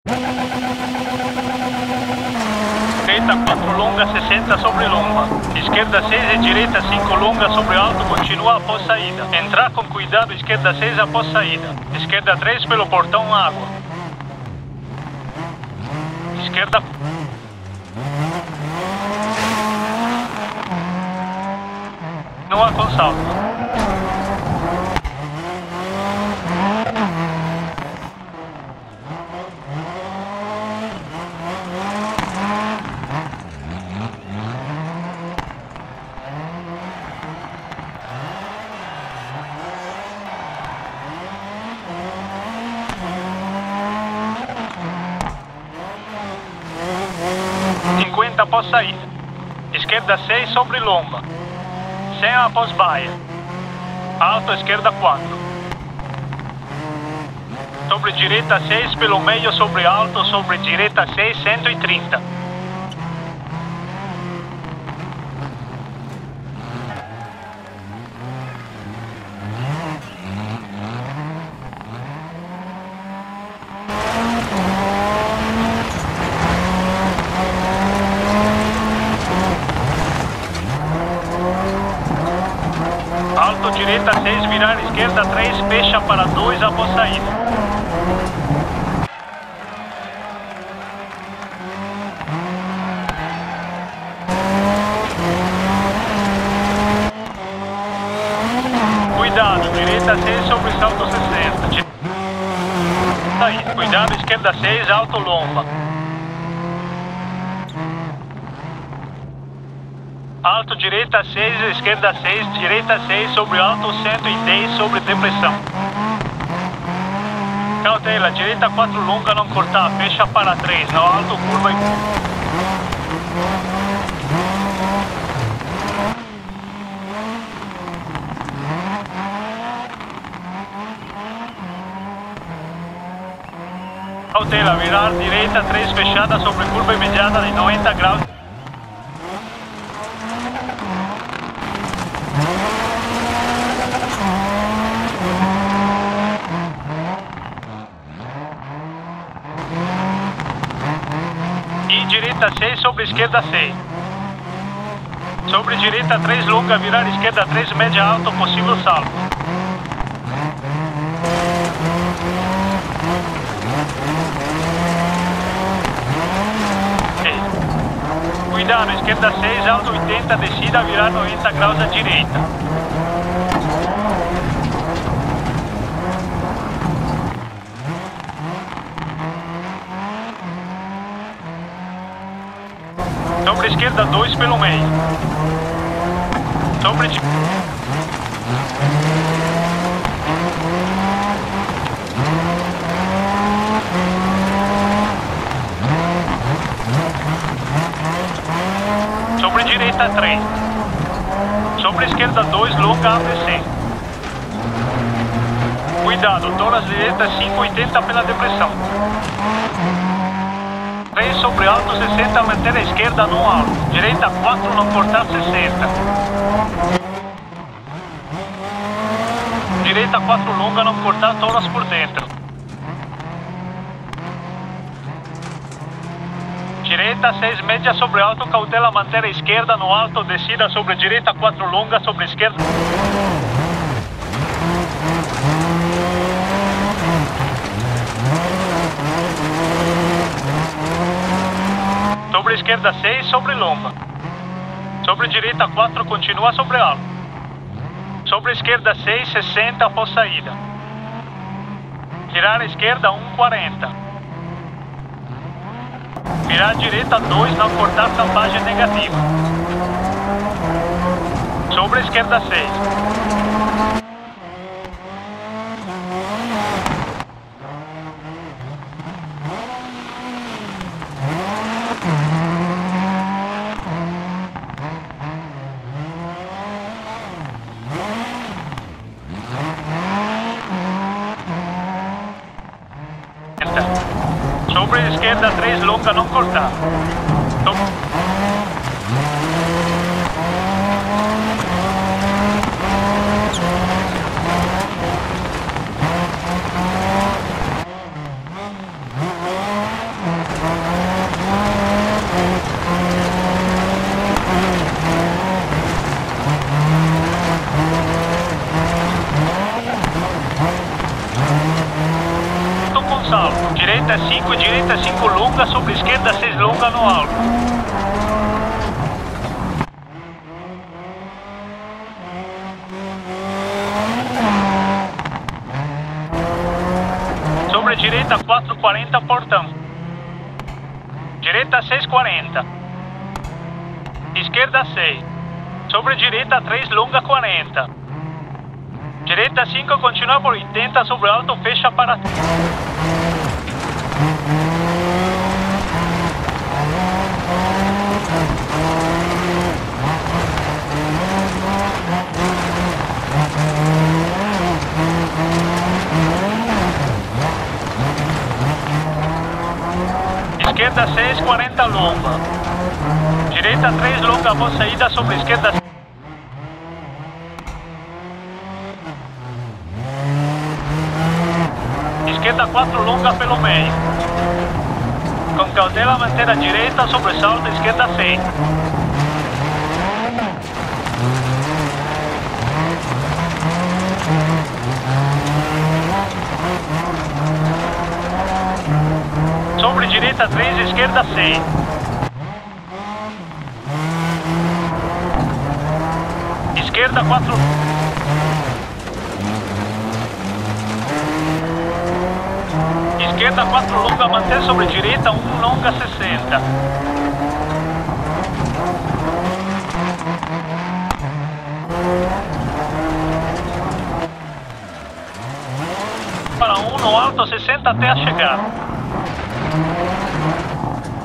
Direita 4 longa 60 sobre lomba. Esquerda 6 e direita 5 longa sobre alto, continua após saída. Entrar com cuidado, esquerda 6 após saída. Esquerda 3 pelo portão água. Esquerda... Não há consalto. Após saída. Esquerda 6 sobre lomba. 100 após baia. Alto, esquerda 4. Sobre direita 6 pelo meio sobre alto, sobre direita 6, 130. Alto, direita 6, virar esquerda 3, fecha para 2 após saída. Cuidado, direita 6 sobre salto 60. Aí, cuidado, esquerda 6, alto lomba. Alto, direita 6, esquerda 6, direita 6 sobre alto 110 sobre depressão. Cautela, direita 4 longa, não cortar, fecha para 3, no alto, curva e... Cautela, virar direita 3 fechada sobre curva imediata de 90 graus. Direita 6 sobre esquerda 6. Sobre direita 3 longa, virar esquerda 3 média alto, possível salto. Cuidado, esquerda 6, alto 80, descida, virar 90 graus à direita. Sobre esquerda 2 pelo meio. Sobre Sobre direita 3. Sobre esquerda 2 longa abre 100. Cuidado, toras direita 580 pela depressão. 3 sobre alto 60, manter a esquerda no alto. Direita 4, não cortar 60. Direita 4 longa, não cortar toras por dentro. Direita 6 média sobre alto, cautela, manter a esquerda no alto, descida sobre direita 4 longa, sobre esquerda. Sobre esquerda 6, sobre lomba. Sobre direita 4, continua sobre alto. Sobre esquerda 6, 60 após saída. Virar esquerda 140. Virar direita 2, não cortar tampagem negativa. Sobre esquerda 6. Sobre esquerda 3 longa, não cortar. salto. Direita 5 longa, sobre esquerda 6 longa no alto. Sobre direita 440 portão. Direita 640. Esquerda 6. Sobre direita 3 longa 40. Direita 5 continua por 80 sobre alto, fecha para... Esquerda 6, 40 longa. Direita 3 longa, boa saída sobre esquerda. Esquerda 4 longa pelo meio. Com cautela manter a direita, sobressalto, esquerda 6. Sobre direita 3, esquerda 6. Esquerda 4. Esquerda 4 longa, manter sobre direita 1 longa 60. Para 1 no alto 60 até a chegada.